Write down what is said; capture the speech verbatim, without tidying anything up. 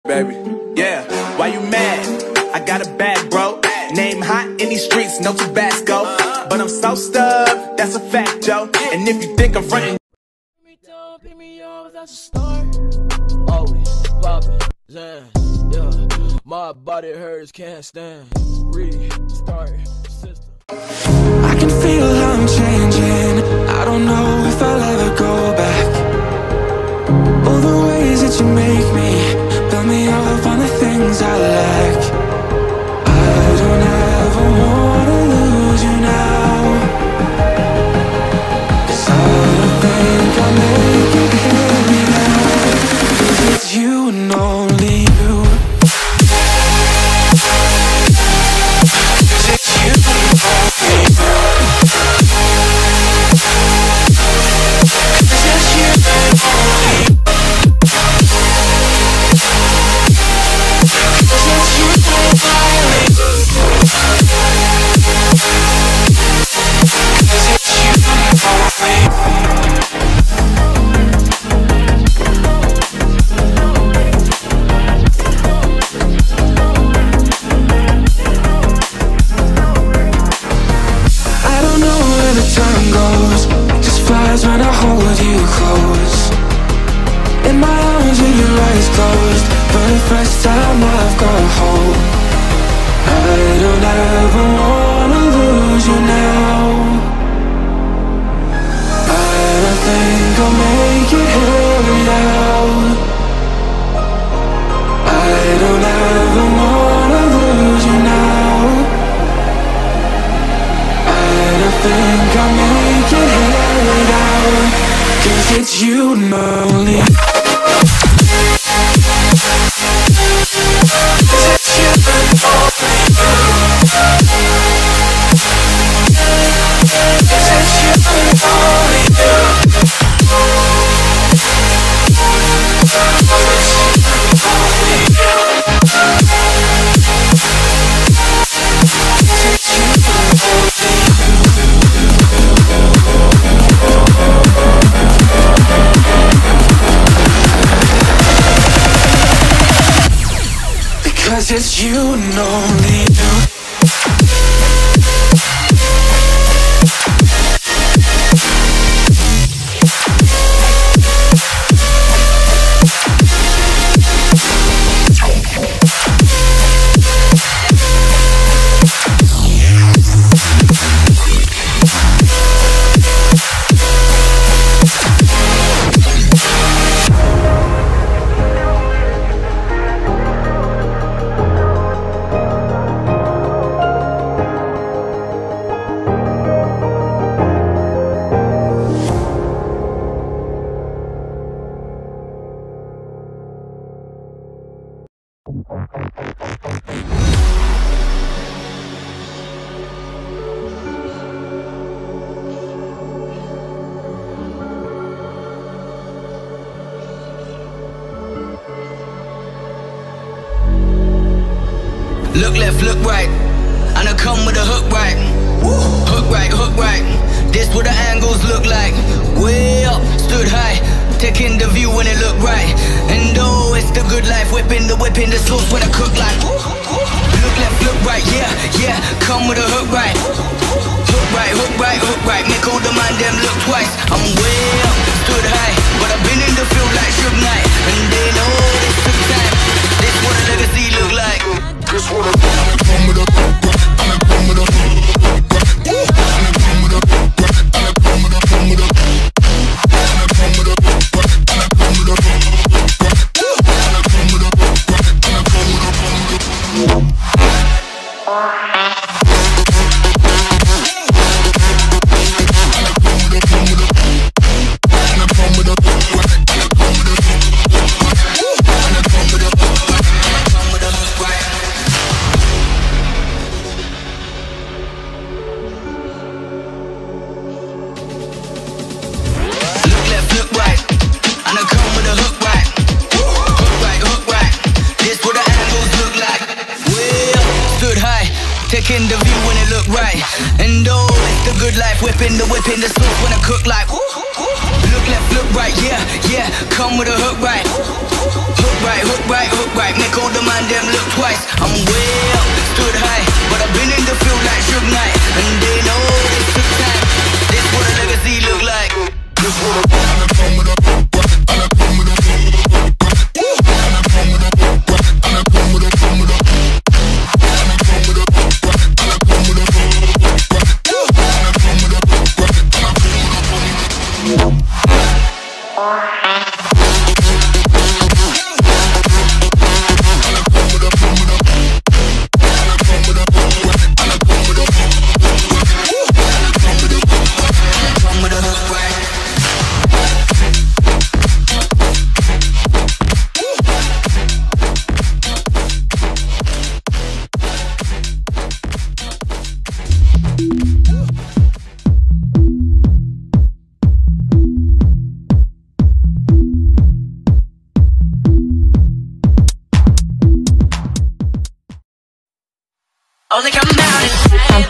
Baby, yeah, why you mad? I got a bag, bro. Name hot in these streets, no Tabasco. But I'm so stubbed, that's a fact, Joe. And if you think I'm frontin', pick me up, that's a start. Always poppin', yeah, yeah. My body hurts, can't stand. Restart, system. I can feel how I'm changing. I don't know if I'll ever go back. All the ways that you make me, build me up on the things I lack. I don't ever wanna lose you now, 'cause I don't think I'll make it here now. 'Cause it's you and only you. 'Cause it's you and only you. 'Cause it's you and only you. When I hold you close in my arms with your eyes closed, for the first time I've got hope. I don't ever wanna lose you now. I don't think I'll make it here now. I don't ever wanna lose you now. I don't think I'll make it here now. 'Cause it's you and only. 'Cause it's you and only. 'Cause it's you and only. 'Cause it's you and only. Because it's you and only you. Look left, look right, and I come with a hook right. Hook right, hook right. This what the angles look like. Way up, stood high, taking the view when it look right. And oh, it's the good life, whipping the whipping the sauce when I cook like. Look left, look right, yeah, yeah. Come with a hook right. Hook right, hook right, hook right. Make all the man them look twice. I'm way up, stood high, but I've been in the field like Suge Knight, and they know this took time. This what a legacy look like. This what I come with a hook right, and I come with a hook right, and I come with a hook right, and I come with a come with a and I come with a hook right, and I come with a hook right, and I come with a hook right, and I come with a come with a taking the view when it look right. And oh, it's the good life, whipping the whipping the sauce when I cook like. Woo, woo, woo. Look left, look right, yeah, yeah. Come with a hook right. Hook right, hook right, hook right. Make all the man them look twice. I'm way up, stood high, but I've been in the field like Suge Knight, and they know this took time. This what a legacy look like. This what a and I come with a and I come with a and I come with a and I come with a come with a and I come with a and I come with a and I come with a and I come with a. Oh, they come down and